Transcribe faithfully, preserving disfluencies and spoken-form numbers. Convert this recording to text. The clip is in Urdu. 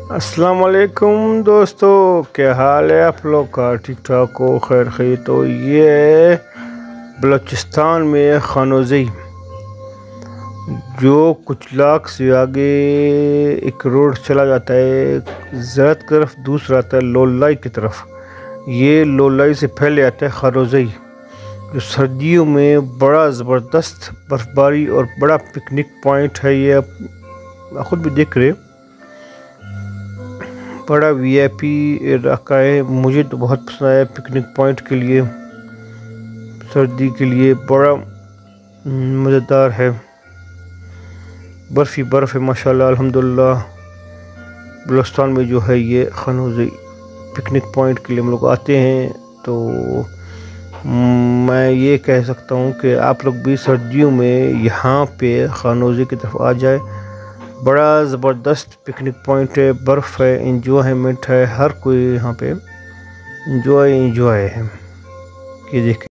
السلام علیکم دوستو، کیا حال ہے آپ لوگ کا؟ ٹھیک ٹھاک ہو؟ خیر خیر؟ تو یہ ہے بلوچستان میں خانوزی، جو کچھ لاکھ سے آگے ایک روڈ چلا جاتا ہے زرت کی طرف، دوسرا آتا ہے لولائی کی طرف۔ یہ لولائی سے پہلے آتا ہے خانوزی، جو سردیوں میں بڑا زبردست برف باری اور بڑا پکنک پوائنٹ ہے۔ یہ آپ خود بھی دیکھ رہے، بڑا وی آئی پی علاقہ ہے۔ مجھے تو بہت پسند آیا پکنک پوائنٹ کے لیے، سردی کے لیے بڑا مزیدار ہے، برف ہی برف ہے ماشاءاللہ الحمدللہ۔ بلوچستان میں جو ہے یہ خانوزی پکنک پوائنٹ کے لیے ہم لوگ آتے ہیں، تو میں یہ کہہ سکتا ہوں کہ آپ لوگ بھی سردیوں میں یہاں پہ خانوزی کی طرف آ جائے۔ بڑا زبردست پکنک پوائنٹ ہے، برف ہے، انجوائمنٹ ہے، ہر کوئی یہاں پہ انجوائے انجوائے ہے۔ یہ دیکھیں۔